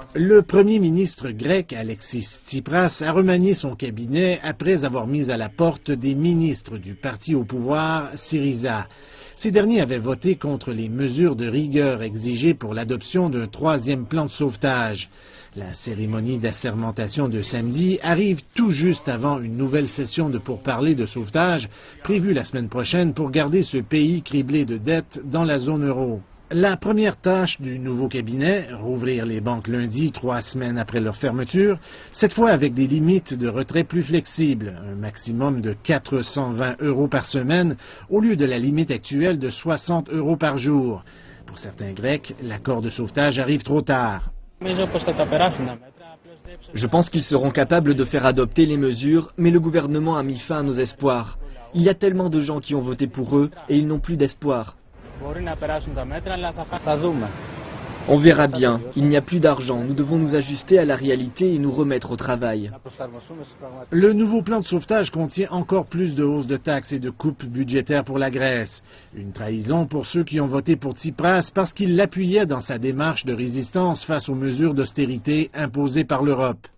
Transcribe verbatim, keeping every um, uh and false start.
Le premier ministre grec Alexis Tsipras a remanié son cabinet après avoir mis à la porte des ministres du parti au pouvoir, Syriza. Ces derniers avaient voté contre les mesures de rigueur exigées pour l'adoption d'un troisième plan de sauvetage. La cérémonie d'assermentation de samedi arrive tout juste avant une nouvelle session de pourparlers de sauvetage prévue la semaine prochaine pour garder ce pays criblé de dettes dans la zone euro. La première tâche du nouveau cabinet, rouvrir les banques lundi, trois semaines après leur fermeture, cette fois avec des limites de retrait plus flexibles, un maximum de quatre cent vingt euros par semaine au lieu de la limite actuelle de soixante euros par jour. Pour certains Grecs, l'accord de sauvetage arrive trop tard. Je pense qu'ils seront capables de faire adopter les mesures, mais le gouvernement a mis fin à nos espoirs. Il y a tellement de gens qui ont voté pour eux et ils n'ont plus d'espoir. On verra bien. Il n'y a plus d'argent. Nous devons nous ajuster à la réalité et nous remettre au travail. Le nouveau plan de sauvetage contient encore plus de hausses de taxes et de coupes budgétaires pour la Grèce. Une trahison pour ceux qui ont voté pour Tsipras parce qu'il l'appuyait dans sa démarche de résistance face aux mesures d'austérité imposées par l'Europe.